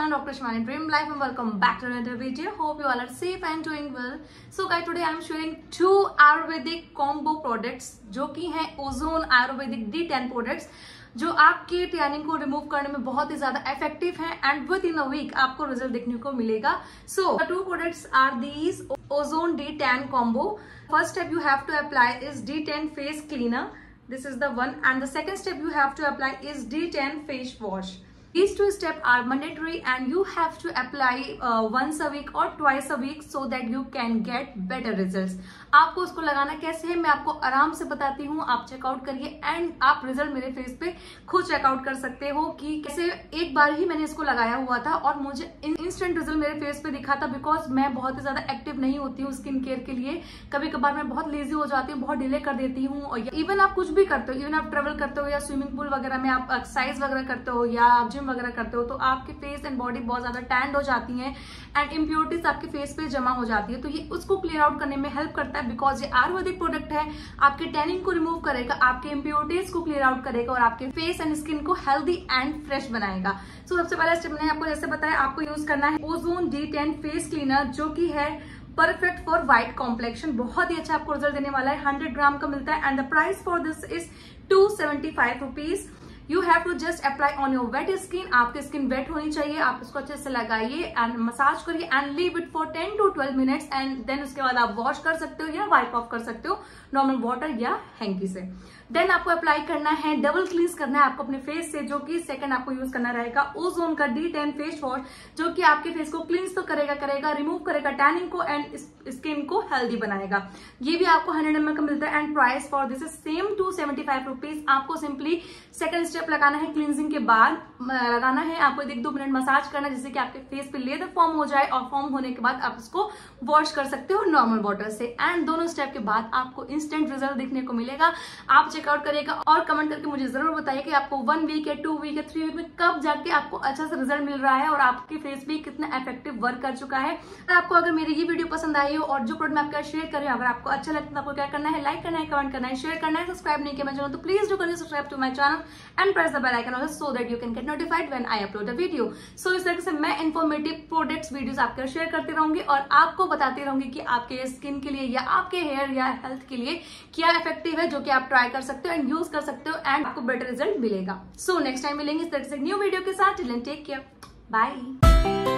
channel Dr. Shivani Dream Life and welcome back to another video. Hope you all are safe and doing well. So guys, today I am sharing two Ayurvedic combo products जो कि हैं ozone Ayurvedic D10 products जो आपके tanning को remove करने में बहुत ही ज्यादा इफेक्टिव है and within a week आपको रिजल्ट देखने को मिलेगा. So the two products are these Ozone D10 combo. First step you have to apply is D10 face cleaner. This is the one, and the second step you have to apply is D10 face wash. These two steps are mandatory and you have to apply once a week or twice a week so that you can get better results. आपको उसको लगाना कैसे है मैं आपको आराम से बताती हूँ. आप चेकआउट करिए एंड आप रिजल्ट मेरे फेस पे खुद चेकआउट कर सकते हो कि कैसे. एक बार ही मैंने इसको लगाया हुआ था और मुझे इंस्टेंट रिजल्ट मेरे फेस पे दिखा था बिकॉज मैं बहुत ही ज्यादा एक्टिव नहीं होती हूँ स्किन केयर के लिए. कभी कभार मैं बहुत लेजी हो जाती हूँ, बहुत डिले कर देती हूँ. और इवन आप कुछ भी करते हो, इवन आप ट्रेवल करते हो या स्विमिंग पूल वगैरह में आप एक्सरसाइज वगैरह करते हो या आप जिम वगैरह करते हो तो आपके फेस एंड बॉडी बहुत ज्यादा टैंड हो जाती है एंड इम्प्योरिटीज आपके फेस पे जमा हो जाती है. तो ये उसको क्लियर आउट करने में हेल्प करता है बिकॉज ये आयुर्वेदिक प्रोडक्ट है. आपके टैनिंग को रिमूव करेगा, आपके इम्प्योरिटीज को क्लियर आउट करेगा और आपके फेस एंड स्किन को हेल्दी एंड फ्रेश बनाएगा. सो सबसे पहला स्टेप मैंने आपको जैसे बताया, आपको यूज करना है ओजोन D10 फेस क्लीनर जो कि है परफेक्ट फॉर व्हाइट कॉम्प्लेक्शन. बहुत ही अच्छा आपको रिजल्ट देने वाला है. 100 ग्राम का मिलता है and the price for this is 275 rupees. You have to just apply on your wet skin. आपकी स्किन वेट होनी चाहिए. आप इसको अच्छे से लगाइए एंड मसाज करिए and leave it for 10 to 12 minutes and then उसके बाद आप वॉश कर सकते हो या वाइप ऑफ कर सकते हो नॉर्मल वाटर या हैंकी से. देन आपको अप्लाई करना है, डबल क्लींस करना है आपको अपने फेस से, जो कि सेकंड आपको यूज करना रहेगा ओजोन का D10 फेस वॉश जो कि आपके फेस को क्लींस तो करेगा, रिमूव करेगा टैनिंग को एंड स्किन को हेल्दी बनाएगा. ये भी आपको 100 ml का मिलता है and price for this is same 275 rupees. आपको सिंपली सेकंड स्टेप लगाना है, क्लींजिंग के बाद लगाना है. आपको 1-2 मिनट मसाज करना है जिससे कि आपके फेस पे लेदर फॉर्म हो जाए और फॉर्म होने के बाद आप इसको वॉश कर सकते हो नॉर्मल वाटर से. एंड दोनों स्टेप के बाद आपको इंस्टेंट रिजल्ट देखने को मिलेगा. आप चेकआउट करिएगा और कमेंट करके मुझे जरूर बताइए कि आपको 1 वीक या 2 वीक या 3 वीक में कब जाके आपको अच्छा सा रिजल्ट मिल रहा है और आपके फेस भी कितना इफेक्टिव वर्क कर चुका है. आपको अगर मेरी ये वीडियो पसंद आई हो और जो प्रोडक्ट मैं आपका शेयर कर रही हूँ अगर आपको अच्छा लगता है आपको क्या करना है, लाइक करना है, कमेंट करना है, शेयर करना है. सब्सक्राइब नहीं किया मैं चैनल तो प्लीज डू करिए subscribe to my channel and press the bell icon also so that you can get notified when I upload a video. So इस तरीके से मैं इन्फॉर्मेटिव प्रोडक्ट्स वीडियोस आपके शेयर करती रहूंगी और आपको बताती रहूंगी कि आपके स्किन के लिए या आपके हेयर या हेल्थ के लिए क्या इफेक्टिव है जो कि आप ट्राई कर सकते हो एंड यूज कर सकते हो एंड आपको बेटर रिजल्ट मिलेगा. सो नेक्स्ट टाइम मिलेंगे इस तरह से न्यू वीडियो के साथ. Till then take care, bye.